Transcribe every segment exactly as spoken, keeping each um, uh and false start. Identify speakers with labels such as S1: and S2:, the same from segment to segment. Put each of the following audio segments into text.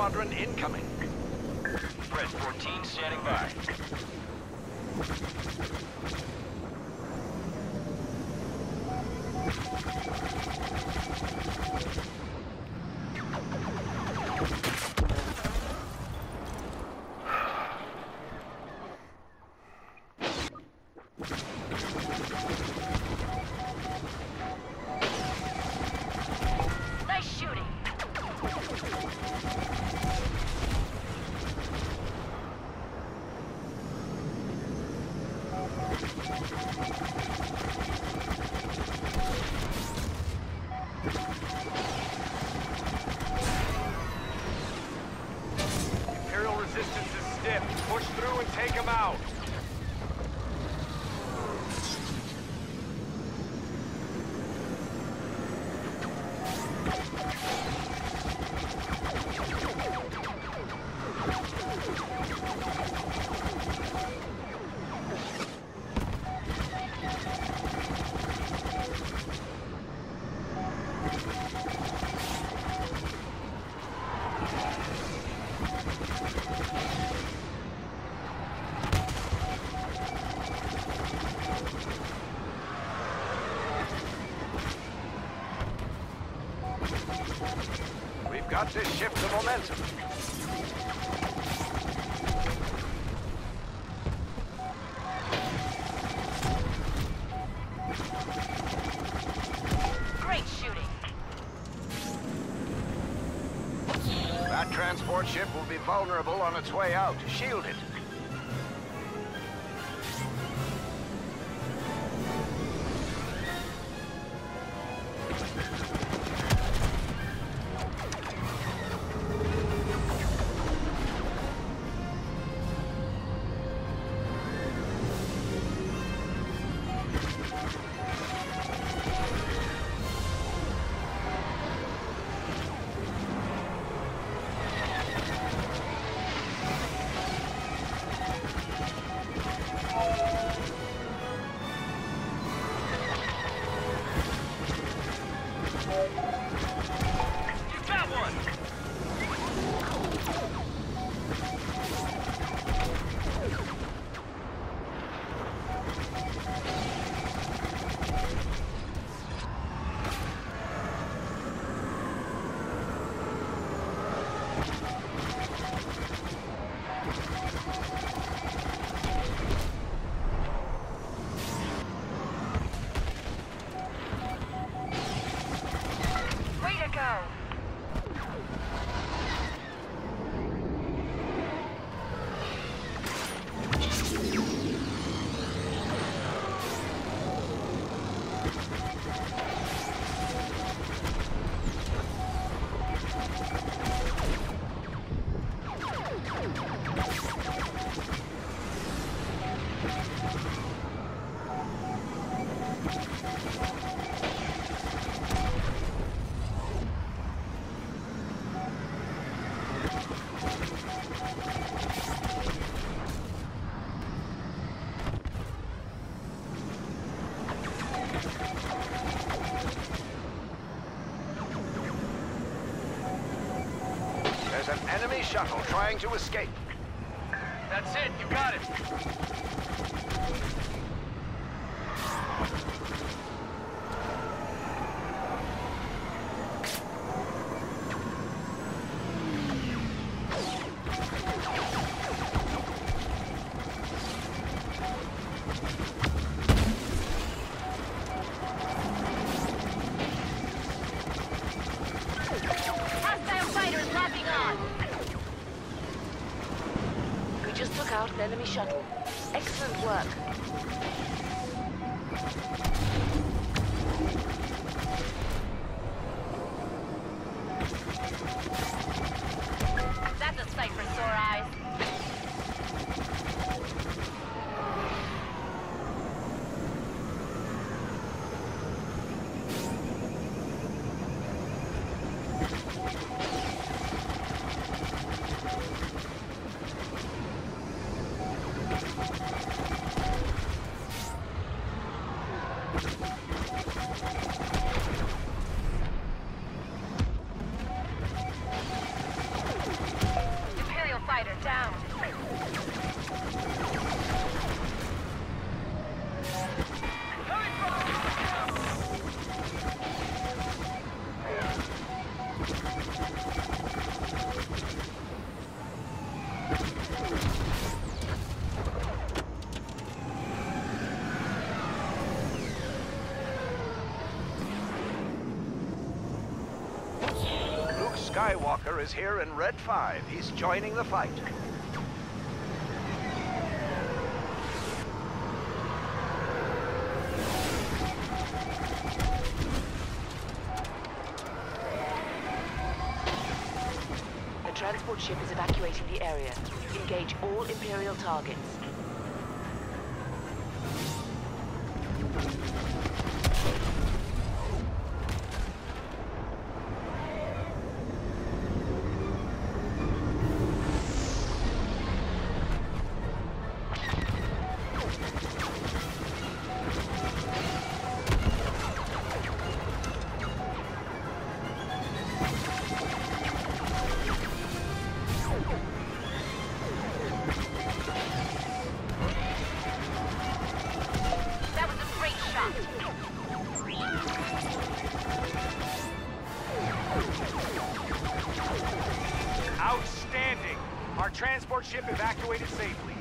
S1: squadron incoming.
S2: Fred fourteen standing by.
S3: Nice shooting.
S1: Imperial resistance is stiff. Push through and take them out. We've got to shift the momentum.
S3: Great shooting.
S1: That transport ship will be vulnerable on its way out. Shield it.
S2: You got one!
S3: Way to go.
S1: There's an enemy shuttle trying to escape.
S2: That's it, you got it.
S3: Hostile fighters lapping on. We just took out an enemy shuttle. Excellent work. That's a sight for sore eyes.
S1: Skywalker is here in Red five. He's joining the fight.
S3: The transport ship is evacuating the area. Engage all Imperial targets.
S4: Outstanding! Our transport ship evacuated safely.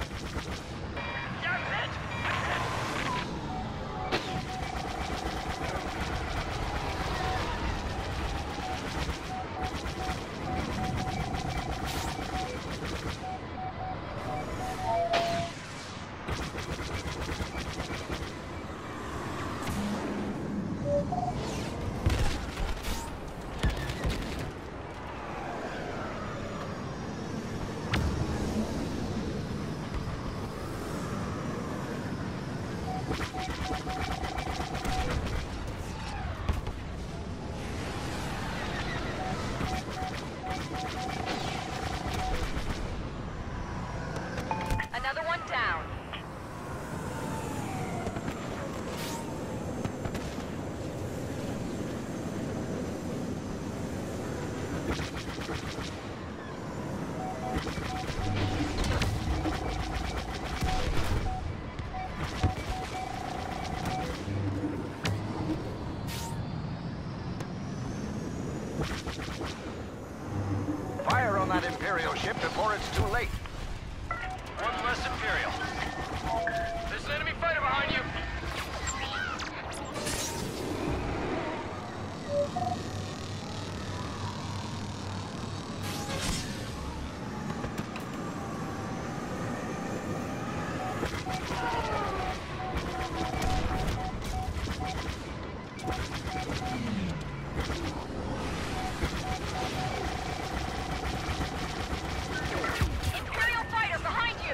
S3: Another one down.
S1: Fire on that Imperial ship before it's too late.
S2: One less Imperial. There's an enemy fighter behind you.
S3: Imperial fighter behind you!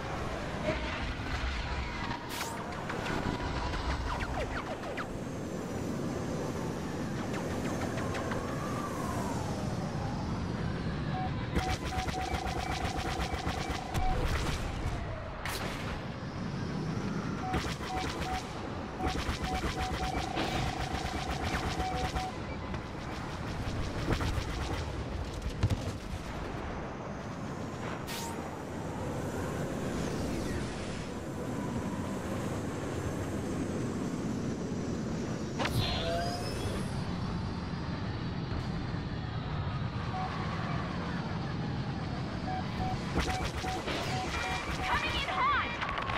S3: Coming in hot!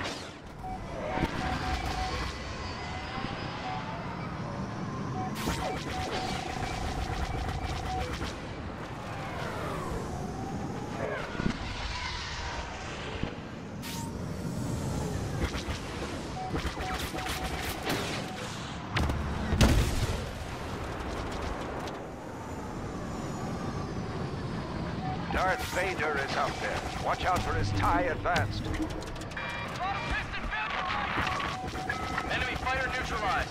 S1: Darth Vader is out there. Watch out for his TIE advanced.
S2: Throttle piston vaporized! Enemy fighter neutralized.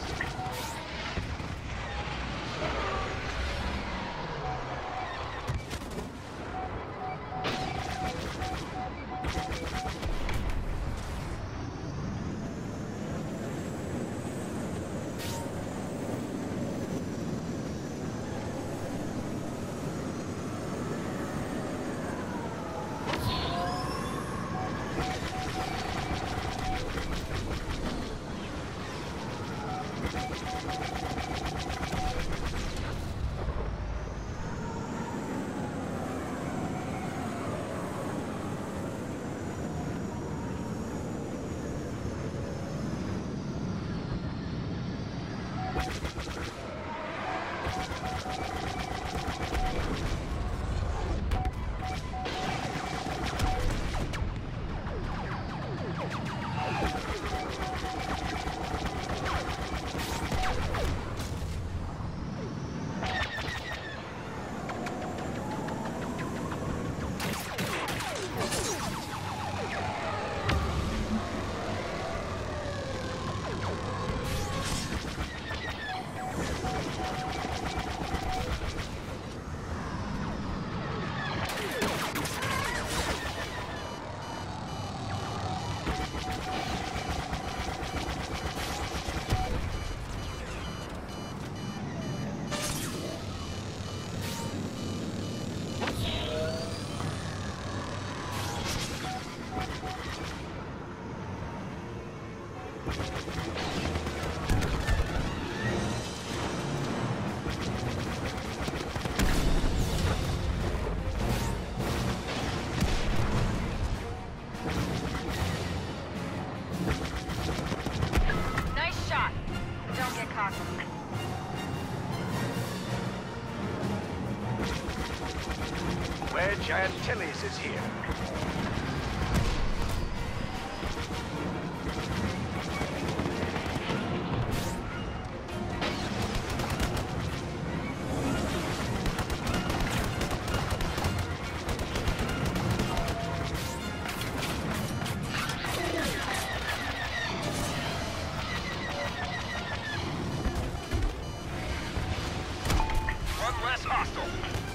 S4: shot.
S1: Wedge Antilles is here.
S2: One less hostile.